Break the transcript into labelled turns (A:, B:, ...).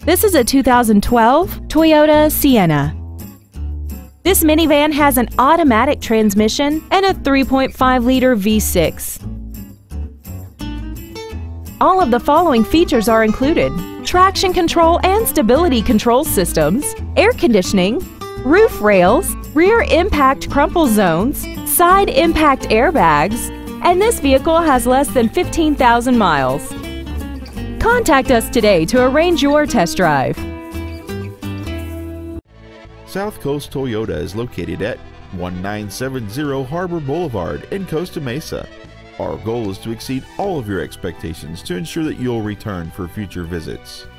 A: This is a 2012 Toyota Sienna. This minivan has an automatic transmission and a 3.5-liter V6. All of the following features are included: traction control and stability control systems, air conditioning, roof rails, rear impact crumple zones, side impact airbags, and this vehicle has less than 15,000 miles. Contact us today to arrange your test drive.
B: South Coast Toyota is located at 1970 Harbor Boulevard in Costa Mesa. Our goal is to exceed all of your expectations to ensure that you'll return for future visits.